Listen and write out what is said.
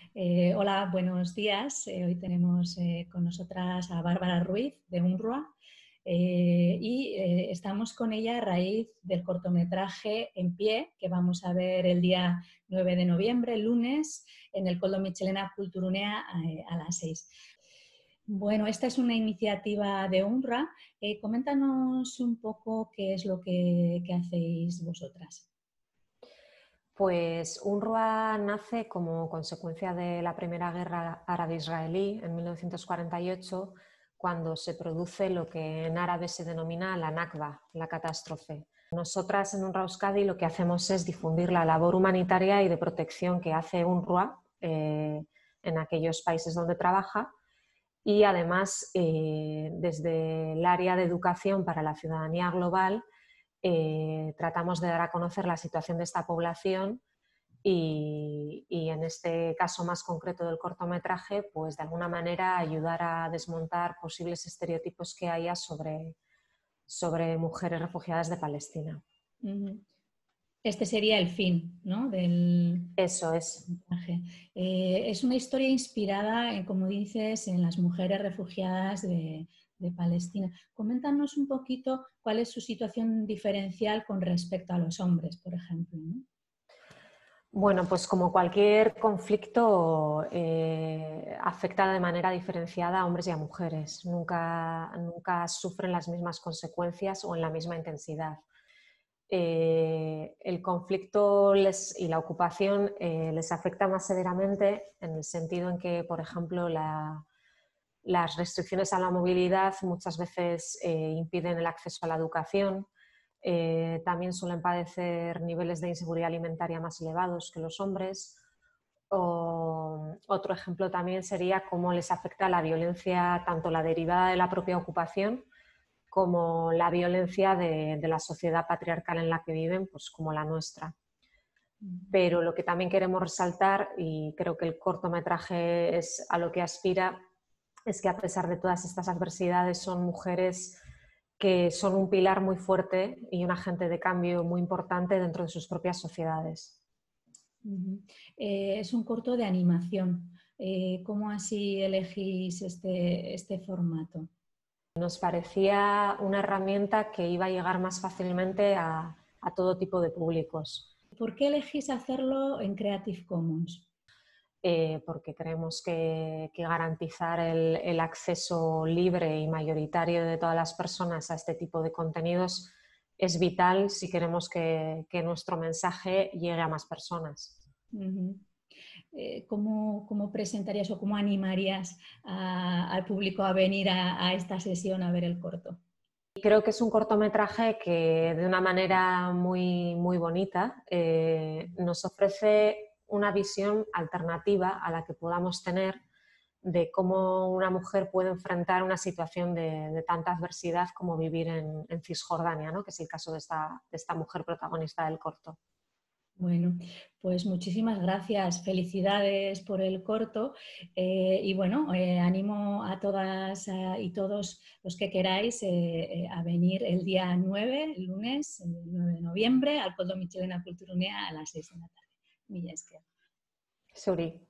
Hola, buenos días. Hoy tenemos con nosotras a Bárbara Ruiz de UNRWA y estamos con ella a raíz del cortometraje En Pie que vamos a ver el día 9 de noviembre, el lunes, en el Koldo Mitxelena Kulturgunea a las 6. Bueno, esta es una iniciativa de UNRWA. Coméntanos un poco qué es lo que hacéis vosotras. Pues UNRWA nace como consecuencia de la Primera Guerra Árabe-Israelí en 1948, cuando se produce lo que en árabe se denomina la Nakba, la catástrofe. Nosotras en UNRWA Euskadi lo que hacemos es difundir la labor humanitaria y de protección que hace UNRWA en aquellos países donde trabaja, y además desde el área de educación para la ciudadanía global tratamos de dar a conocer la situación de esta población y en este caso más concreto del cortometraje, pues de alguna manera ayudar a desmontar posibles estereotipos que haya sobre mujeres refugiadas de Palestina. Este sería el fin, ¿no?, del Eso es. cortometraje. Es una historia inspirada, como dices, en las mujeres refugiadas de Palestina. Coméntanos un poquito cuál es su situación diferencial con respecto a los hombres, por ejemplo, ¿no? Bueno, pues como cualquier conflicto afecta de manera diferenciada a hombres y a mujeres. Nunca sufren las mismas consecuencias o en la misma intensidad. El conflicto y la ocupación les afecta más severamente en el sentido en que, por ejemplo, las restricciones a la movilidad muchas veces impiden el acceso a la educación. También suelen padecer niveles de inseguridad alimentaria más elevados que los hombres. Otro ejemplo también sería cómo les afecta la violencia, tanto la derivada de la propia ocupación como la violencia de la sociedad patriarcal en la que viven, pues como la nuestra. Pero lo que también queremos resaltar, y creo que el cortometraje es a lo que aspira, es que a pesar de todas estas adversidades son mujeres que son un pilar muy fuerte y un agente de cambio muy importante dentro de sus propias sociedades. Es un corto de animación. ¿Cómo así elegís este formato? Nos parecía una herramienta que iba a llegar más fácilmente a todo tipo de públicos. ¿Por qué elegís hacerlo en Creative Commons? Porque creemos que garantizar el acceso libre y mayoritario de todas las personas a este tipo de contenidos es vital si queremos que nuestro mensaje llegue a más personas. ¿Cómo presentarías o cómo animarías al público a venir a esta sesión a ver el corto? Creo que es un cortometraje que de una manera muy, muy bonita nos ofrece una visión alternativa a la que podamos tener de cómo una mujer puede enfrentar una situación de tanta adversidad como vivir en Cisjordania, ¿no?, que es el caso de esta mujer protagonista del corto. Bueno, pues muchísimas gracias, felicidades por el corto y bueno, animo a todas y todos los que queráis a venir el día 9, el lunes, el 9 de noviembre, al Koldo Mitxelena Kulturgunea a las 6 de la tarde. Mila esker. Zuri.